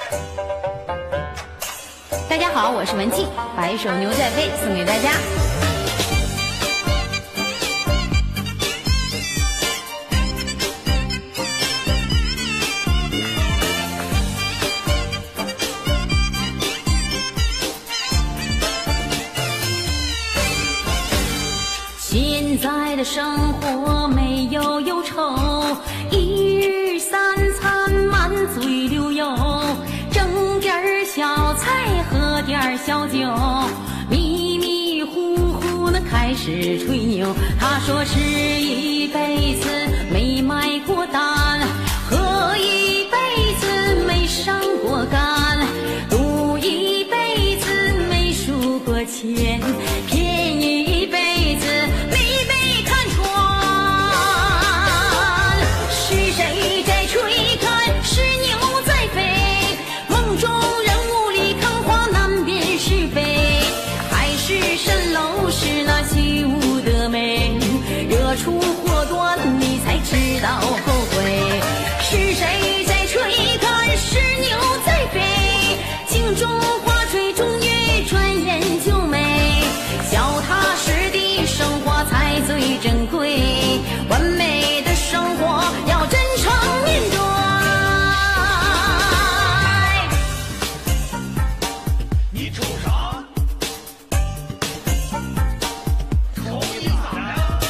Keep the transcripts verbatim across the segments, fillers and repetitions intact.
大家好，我是文静，把一首《牛在飞》送给大家。 现在的生活没有忧愁，一日三餐满嘴流油，蒸点小菜喝点小酒，迷迷糊糊的开始吹牛。他说吃一辈子没买过单，喝一辈子没上过杆，赌一辈子没输过钱，骗一辈子没被看穿。是谁在吹看？是牛在飞，梦中人雾里看花难辨是非，海市蜃楼是那虚无的美，惹出祸端你才知道后悔。是谁在吹看？是牛在飞，镜中花水中月转眼就没，脚踏实地生活才最珍贵，完美的生活要真诚面对。 你瞅啥？瞅你咋的？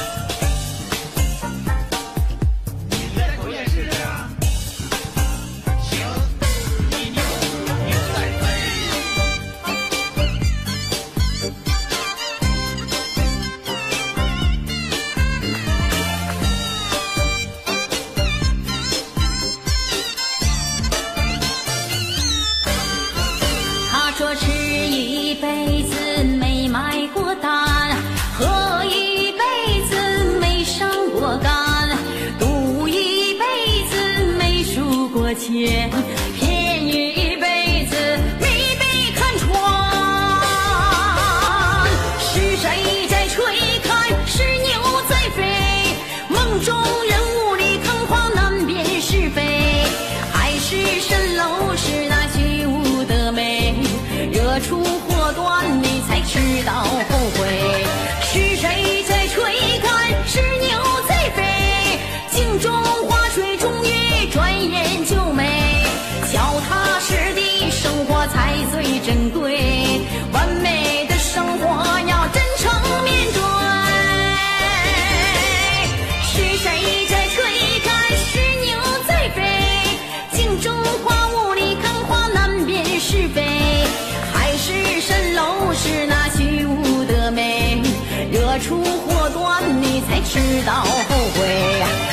你再瞅也试试啊！行，你牛牛在飞。 他说吃一辈子没买过单，喝一辈子没上过杆，赌一辈子没输过钱，骗一辈子没被看穿。是谁在吹看？是牛在飞，梦中人雾里看花难辨是非，海市蜃楼是那虚无的美，惹出祸端你才知道后悔。是谁在吹看？是牛在飞，镜中花水中月转眼就没，脚踏实地生活才最珍贵，完美的生活要真诚面对。是谁在吹看？是牛在飞，镜中花雾里看花难辨是非，海市蜃楼是那虚无的美，惹出祸端你才知道后悔。